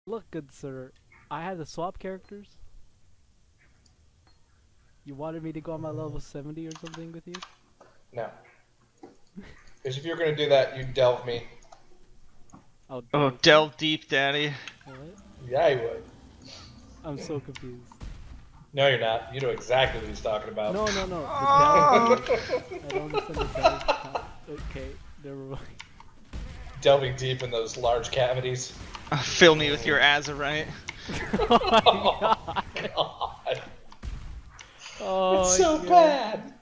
Look, good sir, I had to swap characters. You wanted me to go on my level 70 or something with you? No. Because if you're going to do that, you'd delve me. Oh, delve deep, daddy. What? Yeah, I would. I'm so confused. No, you're not. You know exactly what he's talking about. No. The delve. I don't understand the delve. Okay, never mind. Delving deep in those large cavities. Fill me with your azurite. Oh my god. God. Oh, It's so God. bad.